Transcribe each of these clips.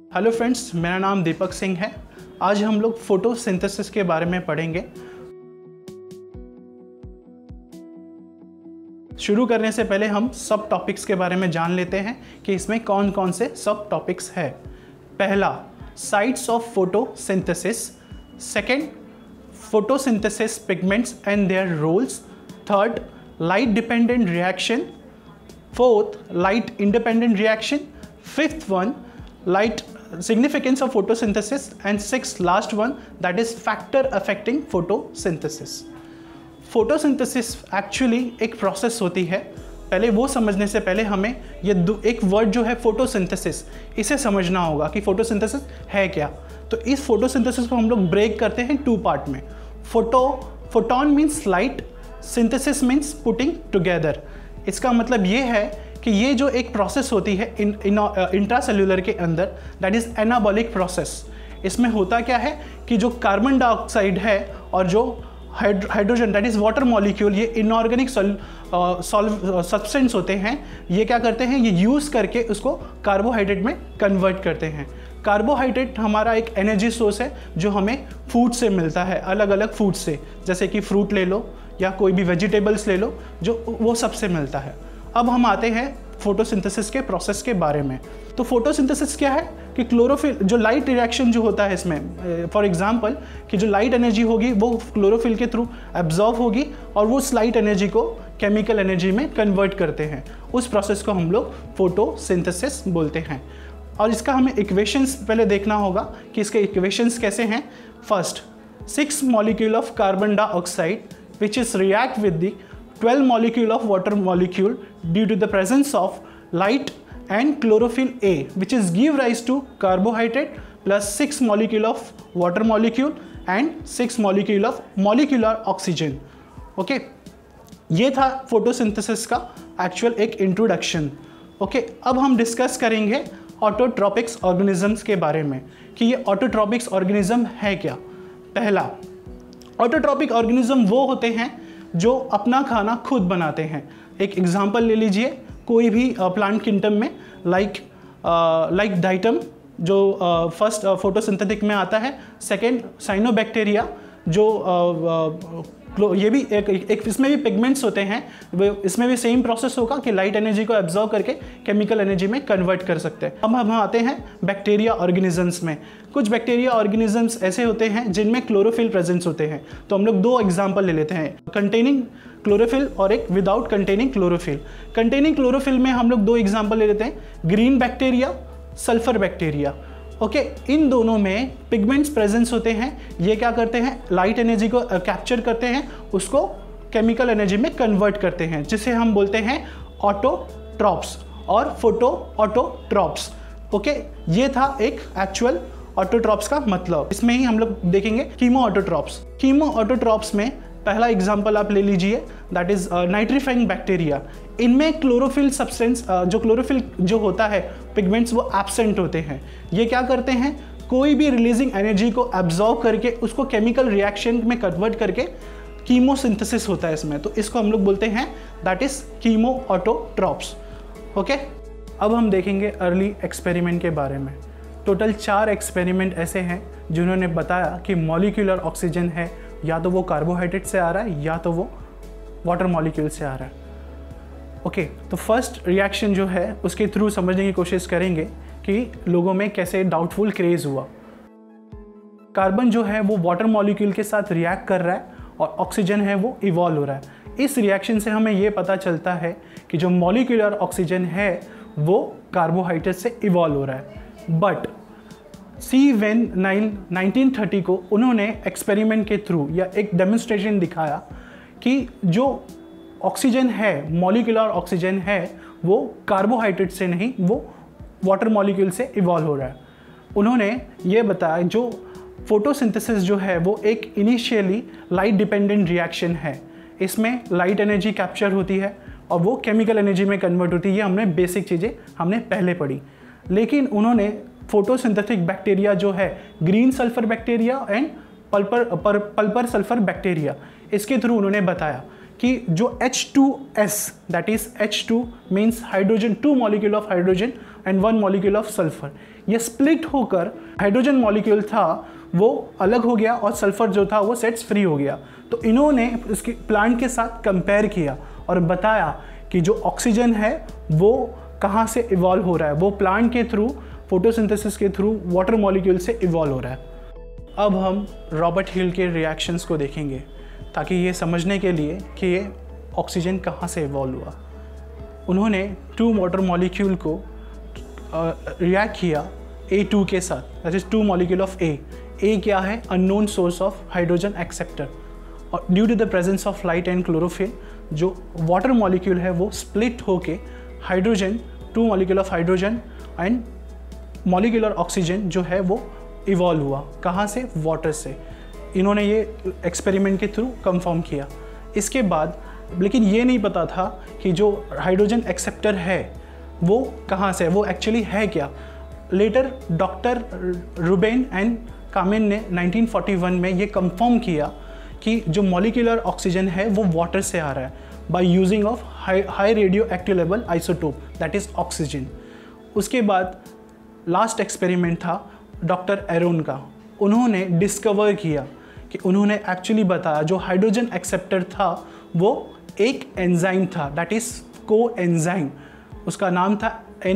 Hello friends, मेरा नाम दीपक सिंह है। आज हम लोग फोटोसिंथेसिस के बारे में पढ़ेंगे। शुरू करने से पहले हम सब टॉपिक्स के बारे में जान लेते हैं कि इसमें कौन कौन से सब टॉपिक्स है। पहला, sites of photosynthesis. Second, photosynthesis pigments and their roles. Third, light dependent reaction. Fourth, light independent reaction. Fifth one, light significance of photosynthesis, and sixth last one, that is factor affecting photosynthesis. photosynthesis actually एक process होती है। पहले वो समझने से पहले हमें ये एक वर्ड जो है फोटोसिंथेसिस, इसे समझना होगा कि फोटोसिंथेसिस है क्या। तो इस फोटोसिंथेसिस को हम लोग ब्रेक करते हैं टू पार्ट में। Photon means light, synthesis means putting together. इसका मतलब ये है कि ये जो एक प्रोसेस होती है इंट्रासेल्यूलर के अंदर, दैट इज एनाबॉलिक प्रोसेस। इसमें होता क्या है कि जो कार्बन डाइऑक्साइड है और जो hydrogen that is water molecule, ये इनऑर्गेनिक सब्सटेंस होते हैं। ये क्या करते हैं, ये यूज़ करके उसको कार्बोहाइड्रेट में कन्वर्ट करते हैं। कार्बोहाइड्रेट हमारा एक एनर्जी सोर्स है जो हमें फूड से मिलता है, अलग अलग फूड से, जैसे कि फ्रूट ले लो या कोई भी वेजिटेबल्स ले लो, जो वो सबसे मिलता है। अब हम आते हैं फोटोसिंथेसिस के प्रोसेस के बारे में। तो फोटोसिंथेसिस क्या है कि क्लोरोफिल, जो लाइट रिएक्शन जो होता है इसमें, फॉर एग्जांपल कि जो लाइट एनर्जी होगी वो क्लोरोफिल के थ्रू एब्जॉर्ब होगी और वो उस लाइट एनर्जी को केमिकल एनर्जी में कन्वर्ट करते हैं। उस प्रोसेस को हम लोग फोटोसिंथेसिस बोलते हैं। और इसका हमें इक्वेशंस पहले देखना होगा कि इसके इक्वेशंस कैसे हैं। First, 6 molecule of carbon dioxide which is react with the 12 molecule of water molecule due to the presence of light and chlorophyll A, which is give rise to carbohydrate plus 6 molecule of water molecule and 6 molecule of molecular oxygen. Okay, ये था photosynthesis का actual एक introduction. Okay, अब हम discuss करेंगे ऑटोट्रॉपिक्स organisms के बारे में कि ये ऑटोट्रॉपिक्स ऑर्गेनिज्म है क्या। पहला, ऑटोट्रॉपिक ऑर्गेनिज्म वो होते हैं जो अपना खाना खुद बनाते हैं। एक एग्जांपल ले लीजिए, कोई भी प्लांट किंगडम में लाइक डाइटम जो फर्स्ट फोटोसिंथेटिक में आता है। सेकेंड, साइनोबैक्टीरिया जो ये भी एक इसमें भी पिगमेंट्स होते हैं, इसमें भी सेम प्रोसेस होगा कि लाइट एनर्जी को एब्जॉर्ब करके केमिकल एनर्जी में कन्वर्ट कर सकते हैं। अब हम आते हैं बैक्टीरिया ऑर्गेनिजम्स में। कुछ बैक्टीरिया ऑर्गेनिजम्स ऐसे होते हैं जिनमें क्लोरोफिल प्रेजेंस होते हैं। तो हम लोग 2 एग्जाम्पल ले लेते हैं, कंटेनिंग क्लोरोफिल और एक without containing chlorophyll. Containing chlorophyll में हम लोग 2 एग्जाम्पल ले लेते हैं, green bacteria, sulphur bacteria. Okay, इन दोनों में पिगमेंट्स प्रेजेंस होते हैं। ये क्या करते हैं, लाइट एनर्जी को कैप्चर करते हैं, उसको केमिकल एनर्जी में कन्वर्ट करते हैं, जिसे हम बोलते हैं ऑटोट्रॉप्स और फोटो ऑटोट्रॉप्स। ओके, ये था एक एक्चुअल ऑटोट्रॉप्स का मतलब। इसमें ही हम लोग देखेंगे कीमो ऑटोट्रॉप्स। कीमो ऑटोट्रॉप्स में पहला एग्जाम्पल आप ले लीजिए, दैट इज नाइट्रीफाइंग बैक्टीरिया। इनमें क्लोरोफिल सब्सटेंस, जो क्लोरोफिल जो होता है पिगमेंट्स, वो एब्सेंट होते हैं। ये क्या करते हैं, कोई भी रिलीजिंग एनर्जी को एब्जॉर्ब करके उसको केमिकल रिएक्शन में कन्वर्ट करके कीमोसिंथेसिस होता है इसमें। तो इसको हम लोग बोलते हैं that is chemoautotrophs. Okay, अब हम देखेंगे अर्ली एक्सपेरिमेंट के बारे में। टोटल 4 एक्सपेरिमेंट ऐसे हैं जिन्होंने बताया कि मॉलिक्यूलर ऑक्सीजन है, या तो वो कार्बोहाइड्रेट से आ रहा है या तो वो वाटर मॉलिक्यूल से आ रहा है। ओके, तो फर्स्ट रिएक्शन जो है उसके थ्रू समझने की कोशिश करेंगे कि लोगों में कैसे डाउटफुल क्रेज हुआ। कार्बन जो है वो वाटर मॉलिक्यूल के साथ रिएक्ट कर रहा है और ऑक्सीजन है वो इवॉल्व हो रहा है। इस रिएक्शन से हमें ये पता चलता है कि जो मॉलिक्यूलर ऑक्सीजन है वो कार्बोहाइड्रेट से इवॉल्व हो रहा है। बट C-Wen 1930 को उन्होंने एक्सपेरिमेंट के थ्रू या एक डेमोन्स्ट्रेशन दिखाया कि जो ऑक्सीजन है, मॉलिक्यूलर ऑक्सीजन है, वो कार्बोहाइड्रेट से नहीं, वो वाटर मॉलिक्यूल से इवॉल्व हो रहा है। उन्होंने ये बताया जो फोटोसिंथेसिस जो है वो एक इनिशियली लाइट डिपेंडेंट रिएक्शन है। इसमें लाइट एनर्जी कैप्चर होती है और वो केमिकल एनर्जी में कन्वर्ट होती है। ये हमने बेसिक चीज़ें हमने पहले पढ़ी। लेकिन उन्होंने फोटोसिंथेटिक बैक्टीरिया जो है, green sulphur bacteria and purple sulphur bacteria, इसके थ्रू उन्होंने बताया कि जो H2S, that is H2 means hydrogen, 2 molecule of hydrogen and 1 molecule of sulphur, ये स्प्लिट होकर हाइड्रोजन मॉलिक्यूल था वो अलग हो गया और सल्फर जो था वो सेट्स फ्री हो गया। तो इन्होंने इसके प्लांट के साथ कंपेयर किया और बताया कि जो ऑक्सीजन है वो कहाँ से इवॉल्व हो रहा है, वो प्लांट के थ्रू, फोटोसिंथेसिस के थ्रू वाटर मॉलिक्यूल से इवॉल्व हो रहा है। अब हम रॉबर्ट हिल के रिएक्शंस को देखेंगे ताकि ये समझने के लिए कि ये ऑक्सीजन कहाँ से इवॉल्व हुआ। उन्होंने 2 वाटर मॉलिक्यूल को रिएक्ट किया A2 के साथ, that is 2 molecule of A। A क्या है? Unknown source of hydrogen acceptor. और due to the presence of light and chlorophyll जो वाटर मॉलिक्यूल है वो स्प्लिट होके hydrogen, 2 molecule of hydrogen and molecular oxygen जो है वो इवॉल्व हुआ। कहाँ से? वाटर से। इन्होंने ये एक्सपेरिमेंट के थ्रू कंफर्म किया। इसके बाद लेकिन ये नहीं पता था कि जो हाइड्रोजन एक्सेप्टर है वो कहाँ से है, वो एक्चुअली है क्या। Later doctor Ruben and Kamen ने 1941 में ये कंफर्म किया कि जो मॉलिक्यूलर ऑक्सीजन है वो वाटर से आ रहा है by using of high radioactive level isotope, that is oxygen. उसके बाद लास्ट एक्सपेरिमेंट था डॉक्टर एरोन का। उन्होंने डिस्कवर किया कि उन्होंने एक्चुअली बताया जो हाइड्रोजन एक्सेप्टर था वो एक एंजाइम था, दैट इज़ को एंजाइम। उसका नाम था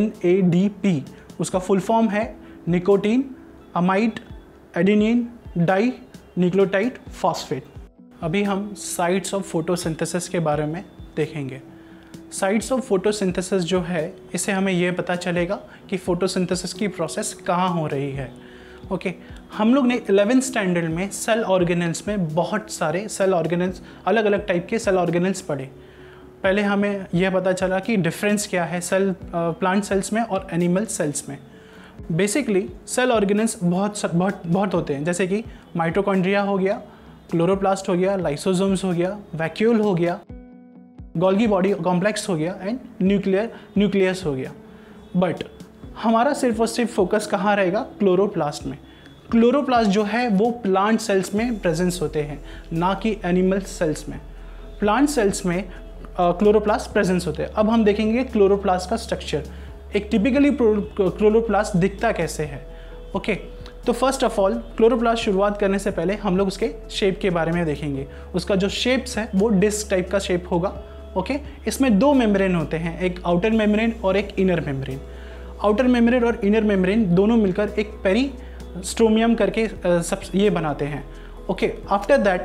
NADP। उसका फुल फॉर्म है nicotinamide adenine dinucleotide phosphate. अभी हम साइट्स ऑफ फोटोसिंथेसिस के बारे में देखेंगे। साइट्स ऑफ फोटोसिंथेसिस जो है इससे हमें यह पता चलेगा कि फोटोसिंथेसिस की प्रोसेस कहाँ हो रही है। ओके, हम लोग ने 11th स्टैंडर्ड में सेल ऑर्गेनेल्स में बहुत सारे सेल ऑर्गेनेल्स, अलग अलग टाइप के सेल ऑर्गेनेल्स पढ़े। पहले हमें यह पता चला कि डिफरेंस क्या है सेल प्लांट सेल्स में और एनिमल सेल्स में। बेसिकली सेल ऑर्गेनेल्स बहुत होते हैं, जैसे कि माइटोकॉन्ड्रिया हो गया, क्लोरोप्लास्ट हो गया, लाइसोसोम्स हो गया, वैक्यूल हो गया, गोल्गी बॉडी कॉम्प्लेक्स हो गया एंड न्यूक्लियस हो गया। बट हमारा सिर्फ और सिर्फ फोकस कहाँ रहेगा? क्लोरोप्लास्ट में। क्लोरोप्लास्ट जो है वो प्लांट सेल्स में प्रेजेंस होते हैं, ना कि एनिमल सेल्स में। प्लांट सेल्स में क्लोरोप्लास्ट प्रेजेंस होते हैं। अब हम देखेंगे क्लोरोप्लास्ट का स्ट्रक्चर। एक टिपिकली क्लोरोप्लास्ट दिखता कैसे है। ओके, तो फर्स्ट ऑफ ऑल क्लोरोप्लास्ट शुरुआत करने से पहले हम लोग उसके शेप के बारे में देखेंगे। उसका जो शेप्स है वो डिस्क टाइप का शेप होगा। ओके, इसमें 2 मेम्ब्रेन होते हैं, एक आउटर मेम्ब्रेन और एक इनर मेम्ब्रेन। आउटर मेम्ब्रेन और इनर मेम्ब्रेन दोनों मिलकर एक पेरिस्टोमियम करके सब ये बनाते हैं। Okay, after that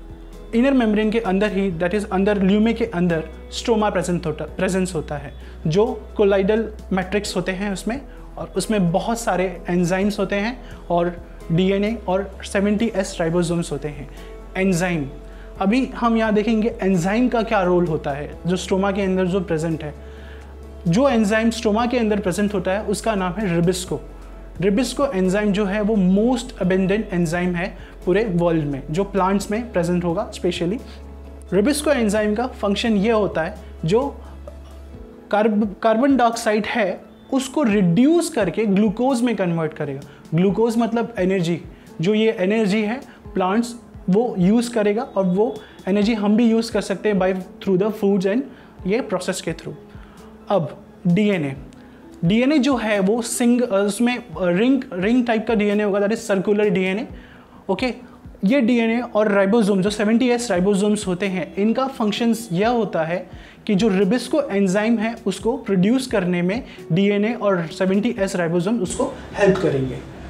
inner membrane के अंदर ही, दैट इज अंदर ल्यूमे के अंदर स्ट्रोमा प्रेजेंस होता है, जो कोलाइडल मैट्रिक्स होते हैं उसमें, और उसमें बहुत सारे एंजाइम्स होते हैं और DNA और 70S राइबोसोम्स होते हैं। एंजाइम, अभी हम यहाँ देखेंगे एंजाइम का क्या रोल होता है जो स्ट्रोमा के अंदर जो प्रेजेंट है। जो एंजाइम स्ट्रोमा के अंदर प्रेजेंट होता है उसका नाम है रिबिस्को। रिबिस्को एंजाइम जो है वो मोस्ट अबेंडेंट एंजाइम है पूरे वर्ल्ड में, जो प्लांट्स में प्रेजेंट होगा स्पेशली। रिबिस्को एंजाइम का फंक्शन ये होता है जो कार्बन डाइऑक्साइड है उसको रिड्यूस करके ग्लूकोज में कन्वर्ट करेगा। ग्लूकोज मतलब एनर्जी, जो ये एनर्जी है प्लांट्स वो यूज़ करेगा और वो एनर्जी हम भी यूज़ कर सकते हैं by through the foods and ये प्रोसेस के थ्रू। अब DNA जो है वो उसमें रिंग टाइप का DNA होगा, that is circular DNA। Okay, ये DNA और राइबोसोम जो 70S राइबोसोम्स होते हैं, इनका फंक्शंस यह होता है कि जो रिबिस्को एंजाइम है उसको प्रोड्यूस करने में DNA और 70S राइबोसोम उसको हेल्प करेंगे।